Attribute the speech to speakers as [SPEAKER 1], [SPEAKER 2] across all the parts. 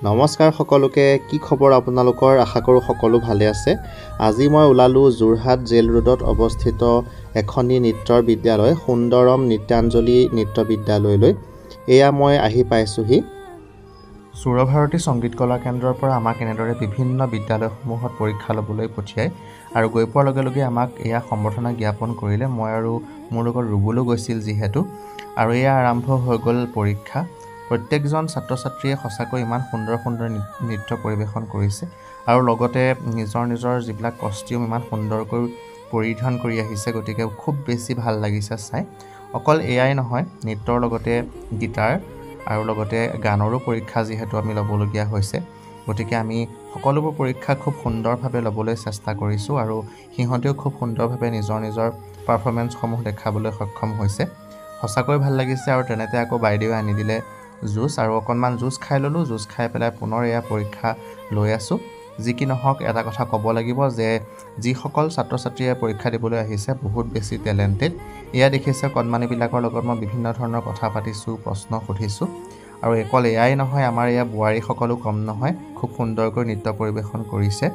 [SPEAKER 1] নমস্কাৰ সকলোকে কি খবৰ আপোনালোকৰ আশা কৰো সকলো ভালে আছে আজি মই ওলালো যোৰহাট জেল ৰোডত অৱস্থিত এখনি নৃত্যৰ বিদ্যালয় সুন্দৰম নৃত্যাঞ্জলি নৃত্য বিদ্যালয়লৈ এয়া মই আহি পাইছোহি সুৰভাৰতী সংগীত কলা কেন্দ্ৰৰ পৰা আমাক এনেদৰে বিভিন্ন বিদ্যালয়সমূহত পৰীক্ষা লবলৈ পঠিয়ায় আৰু গৈ পোৱাৰ লগে লগে আমাক এয়া সম্বৰ্ধনা জ্ঞাপন কৰিলে মই আৰু মোৰ লগত ৰুবুলো গৈছিল যিহেতু আৰু এয়া আৰম্ভ হৈ গ'ল পৰীক্ষা প্ৰত্যেকজন ছাত্ৰ-ছাত্ৰীয়ে সঁচাকৈ ইমান সুন্দৰ সুন্দৰ নৃত্য পৰিবেশন কৰিছে আৰু লগতে নিজৰ যিবিলাক কষ্টিউম ইমান সুন্দৰকৈ পৰিধান কৰি আহিছে গতিকে খুব বেছি ভাল লাগিছে চাই অকল এয়াই নহয় নৃত্যৰ লগতে গীটাৰ আৰু লগতে গানৰো পৰীক্ষা যিহেতু আমি ল'বলগীয়া হৈছে গতিকে আমি সকলোবোৰ পৰীক্ষা খুব সুন্দৰভাৱে ল'বলৈ চেষ্টা কৰিছো আৰু সিহঁতেও খুব সুন্দৰভাৱে নিজৰ পাৰফৰমেন্সসমূহ দেখাবলৈ সক্ষম হৈছে সঁচাকৈ ভাল লাগিছে আৰু তেনেতে আকৌ বাইদেউ আনি দিলে জুস আৰু অকনমান জুস খাই ললো জুস খাই পেলাই পুনৰ এয়া পৰীক্ষা লৈ আছো যি কি নহওক এটা কথা ক'ব লাগিব যে যি সকল ছাত্ৰ-ছাত্ৰীয়ে পৰীক্ষা দিবলৈ আহিছে বহুত বেছি টেলেন্টেড এয়া দেখিছে কণমানি বিলাকৰ লগত মই বিভিন্ন ধৰণৰ কথা পাতিছো প্ৰশ্ন সুধিছো আৰু একল এয়াই নহয় আমাৰ এয়া বুৱাৰী সকলো কম নহয় খুব সুন্দৰকৈ নৃত্য পৰিবেশন কৰিছে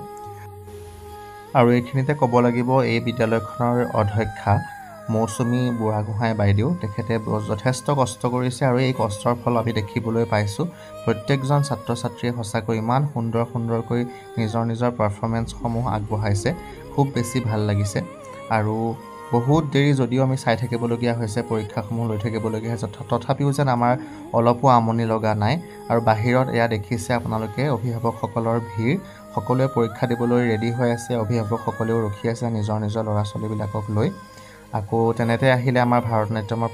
[SPEAKER 1] আৰু এইখিনিতে ক'ব লাগিব এই বিদ্যালয়খনৰ অধ্যক্ষা মৌসুমী বুঢ়াগোহাঁই বাইদেউ তেখেতে যথেষ্ট কষ্ট কৰিছে আৰু এই কষ্টৰ ফল আমি দেখিবলৈ পাইছো প্ৰত্যেকজন ছাত্ৰ-ছাত্ৰীয়ে সঁচাকৈ ইমান সুন্দৰকৈ নিজৰ পাৰফৰমেন্সসমূহ আগবঢ়াইছে খুব বেছি ভাল লাগিছে আৰু বহুত দেৰি যদিও আমি চাই থাকিবলগীয়া হৈছে পৰীক্ষাসমূহ লৈ থাকিবলগীয়া হৈছে তথাপিও যেন আমাৰ অলপো আমনি লগা নাই আৰু বাহিৰত এয়া দেখিছে আপোনালোকে অভিভাৱকসকলৰ ভিৰ সকলোৱে পৰীক্ষা দিবলৈ ৰেডি হৈ আছে অভিভাৱকসকলেও ৰখি আছে নিজৰ ল'ৰা-ছোৱালীবিলাকক লৈ আকৌ তেনেতে আহিলে আমাৰ ভাৰতনাট্যমৰ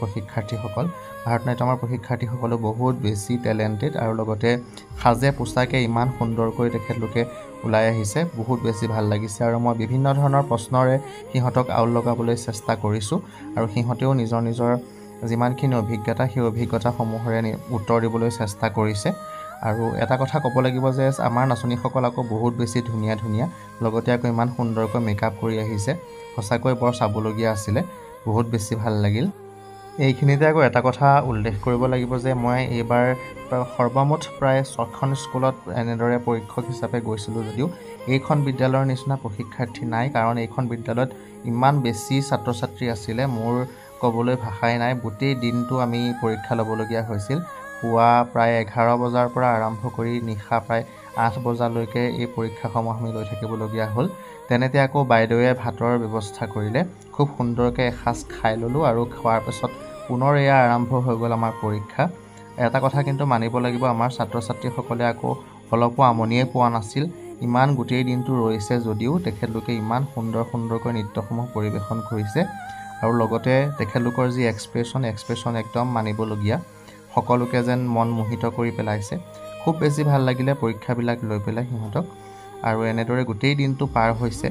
[SPEAKER 1] প্ৰশিক্ষাৰ্থীসকলো বহুত বেছি টেলেন্টেড আৰু লগতে সাজে পোছাকে ইমান সুন্দৰকৈ তেখেতলোকে ওলাই আহিছে বহুত বেছি ভাল লাগিছে আৰু মই বিভিন্ন ধৰণৰ প্ৰশ্নৰে সিহঁতক আউল লগাবলৈ চেষ্টা কৰিছো আৰু সিহঁতেও নিজৰ যিমানখিনি অভিজ্ঞতা সেই অভিজ্ঞতাসমূহৰে উত্তৰ দিবলৈ চেষ্টা কৰিছে আৰু এটা কথা ক'ব লাগিব যে আমাৰ নাচনীসকল আকৌ বহুত বেছি ধুনীয়া লগতে আকৌ ইমান সুন্দৰকৈ মেকআপ কৰি আহিছে সঁচাকৈ বৰ চাবলগীয়া আছিল বহুত বেছি ভাল লাগিল এইখিনিতে আকৌ এটা কথা উল্লেখ কৰিব লাগিব যে মই এইবাৰ সৰ্বমুঠ প্ৰায় 6খন স্কুলত এনেদৰে পৰীক্ষক হিচাপে গৈছিলো যদিও এইখন বিদ্যালয়ৰ নিচিনা প্ৰশিক্ষাৰ্থী নাই কাৰণ এইখন বিদ্যালয়ত ইমান বেছি ছাত্ৰ-ছাত্ৰী আছিল মোৰ ক'বলৈ ভাষাই নাই গোটেই দিনটো আমি পৰীক্ষা ল'বলগীয়া হৈছিল পুৱা প্ৰায় 11 বজাৰ পৰা আৰম্ভ কৰি নিশা প্ৰায় 8 বজালৈকে এই পৰীক্ষাসমূহ আমি লৈ থাকিবলগীয়া হ'ল তেনেতে আকৌ বাইদেৱে ভাতৰ ব্যৱস্থা কৰিলে খুব সুন্দৰকৈ এসাজ খাই ললো আৰু খোৱাৰ পিছত পুনৰ এয়া আৰম্ভ হৈ গ'ল আমাৰ পৰীক্ষা এটা কথা কিন্তু মানিব লাগিব আমাৰ ছাত্ৰ-ছাত্ৰীসকলে আকৌ অলপো আমনিয়ে পোৱা নাছিল ইমান গোটেই দিনটো ৰৈছে যদিও তেখেতলোকে ইমান সুন্দৰকৈ নৃত্যসমূহ পৰিবেশন কৰিছে আৰু লগতে তেখেতলোকৰ যি এক্সপ্ৰেছন একদম মানিবলগীয়া সকলোকে যেন মন মোহিত কৰি পেলাইছে খুব বেছি ভাল লাগিলে পৰীক্ষাবিলাক লৈ পেলাই সিহঁতক আৰু এনেদৰে গোটেই দিনটো পাৰ হৈছে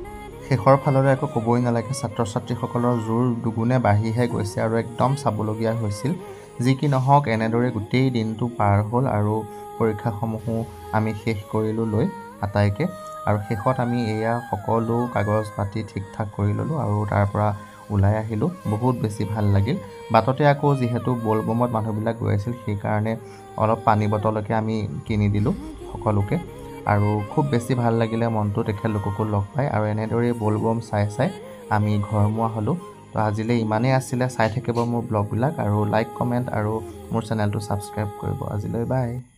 [SPEAKER 1] শেষৰ ফাললৈ আকৌ ক'বই নালাগে ছাত্ৰ-ছাত্ৰীসকলৰ জোৰ দুগুণে বাঢ়িহে গৈছে আৰু একদম চাবলগীয়া হৈছিল যি কি নহওক এনেদৰে গোটেই দিনটো পাৰ হ'ল আৰু পৰীক্ষাসমূহো আমি শেষ কৰিলো লৈ আটাইকে আৰু শেষত আমি এয়া সকলো কাগজ পাতি ঠিক-ঠাক কৰি ললো আৰু তাৰ পৰা ওলাই আহিলো বহুত বেছি ভাল লাগিল বাটতে আকৌ যিহেতু বলবমত মানুহবিলাক গৈ আছিল সেই কাৰণে অলপ পানী বটলকে আমি কিনি দিলো সকলোকে আৰু খুব বেছি ভাল লাগিলে মনটো তেখেতলোককো লগ পাই আৰু এনেদৰে বলবম চাই আমি ঘৰমুৱা হলো তো আজিলৈ ইমানেই আছিলে চাই থাকিব মোৰ ব্লগবিলাক আৰু লাইক কমেন্ট আৰু মোৰ চেনেলটো সাবস্ক্ৰাইব কৰিব আজিলৈ বাই